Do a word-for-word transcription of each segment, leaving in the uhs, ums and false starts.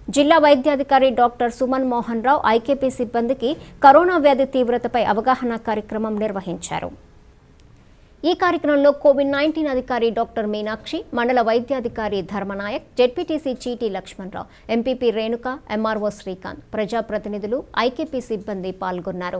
జిల్లా వైద్యాధికారి doctor Suman Mohan Rao IKP సిబ్బందికి కరోనా వ్యాధి తీవ్రతపై అవగాహన కార్యక్రమం నిర్వహించారు. ఈ కార్యక్రమంలో కోవిడ్ నైన్టీన్ అధికారి డాక్టర్ మీనాక్షి, మండల వైద్యాధికారి Dharmanayak, ZPTC Cheeti Lakshmanarao, MPP Renuka, MRO Srikanth, ప్రజాప్రతినిధులు, ఐకేపీ సిబ్బంది పాల్గొన్నారు.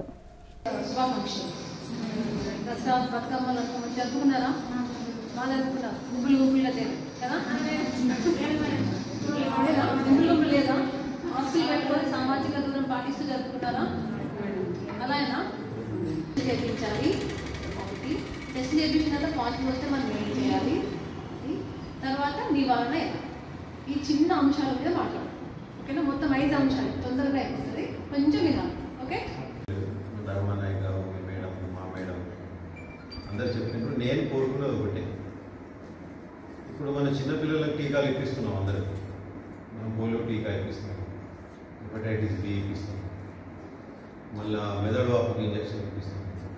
సామాజిక దూరం పాటిస్తూ జరుపుకుంటారా? అలాగేనా? చేయించాలి. ఒకటి టెస్ట్ చేయించిన తర్వాత పాజిటివ్ వస్తే మనం ఏం చేయాలి, తర్వాత నివారణ ఎలా, ఈ చిన్న అంశాల మీద మాట్లాడాలి. ఓకేనా? మొత్తం ఐదు అంశాలు తొందరగా అయిపోతుంది, కొంచెం వినాలి. ఓకే? ధర్మనాయక్ గారు, మేడం, మా మేడం అందరు చెప్పినప్పుడు నేను కోరుకున్నది ఒకటే, ఇప్పుడు మన చిన్నపిల్లలకు టీకాలు ఇప్పిస్తున్నాం. అందరూ మనం పోలియో టీకా ఇప్పిస్తున్నాం, హెపటైటిస్ బి ఇప్పిస్తున్నాం, మళ్ళీ మెదడు వాపుకి ఇంజక్షన్ ఇప్పిస్తున్నాం,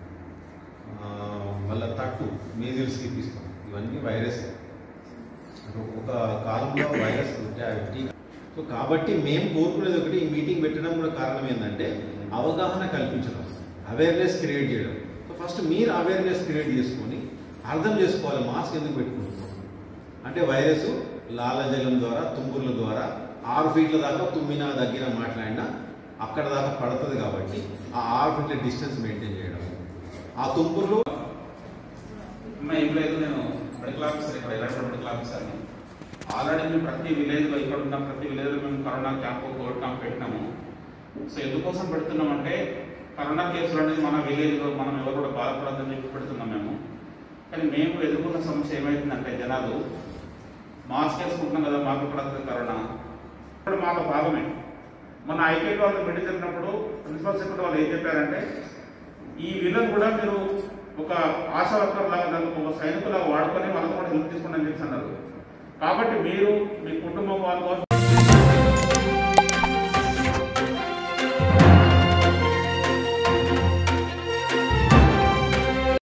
మళ్ళీ తట్టు మీజిల్స్కి ఇప్పిస్తాం. ఇవన్నీ వైరస్. ఒక కాలంలో వైరస్ టీకా. సో కాబట్టి మేము కోరుకునేది ఒకటి, ఈ మీటింగ్ పెట్టడం కూడా కారణం ఏంటంటే అవగాహన కల్పించడం, అవేర్నెస్ క్రియేట్ చేయడం. సో ఫస్ట్ మీరు అవేర్నెస్ క్రియేట్ చేసుకొని అర్థం చేసుకోవాలి మాస్క్ ఎందుకు పెట్టుకుంటున్నాం అంటే, వైరస్ లాలజలం ద్వారా, తుంపుర్ల ద్వారా ఆరు ఫీట్ల దాకా తుమ్మినా దగ్గర మాట్లాడినా అక్కడ దాకా పడుతుంది. కాబట్టి ఆ ఆరు ఫీట్ల డిస్టెన్స్ మెయింటైన్ చేయడం. ఆ తుంపుర్లు ఏం లేదు, నేను మెడికల్ ఆఫీసర్, ఇక్కడ ఎలక్ట్రల్ మెడికల్ ఆఫీసర్ని. ఆల్రెడీ మేము ప్రతి విలేజ్లో, ఇక్కడ ఉన్న ప్రతి విలేజ్లో మేము కరోనా క్యాంపు, కోవిడ్ క్యాంప్ పెట్టినాము. సో ఎందుకోసం పెడుతున్నామంటే, కరోనా కేసులు అనేది మన విలేజ్లో మనం ఎవరు కూడా బాధపడద్దని చెప్పి పెడుతున్నాం మేము. కానీ మేము ఎదుర్కొన్న సమస్య ఏమైతుందంటే, జనాలు మాస్క్ వేసుకుంటున్నాం కదా, మాకు పడుతుంది కరోనా, ఇప్పుడు మాకు భాగమే. మన ఐకేపీ వాళ్ళు మీటింగ్ జరిగినప్పుడు ప్రిన్సిపల్ సెక్రటరీ వాళ్ళు ఏం చెప్పారంటే, ఈ వీళ్ళని కూడా మీరు ఒక ఆశా వర్కర్ లాగా, దానికి ఒక సైనికులాగా వాడుకొని వాళ్ళతో కూడా హెల్ప్ తీసుకోండి అని చెప్పి అన్నారు. కాబట్టి మీరు మీ కుటుంబం వాళ్ళ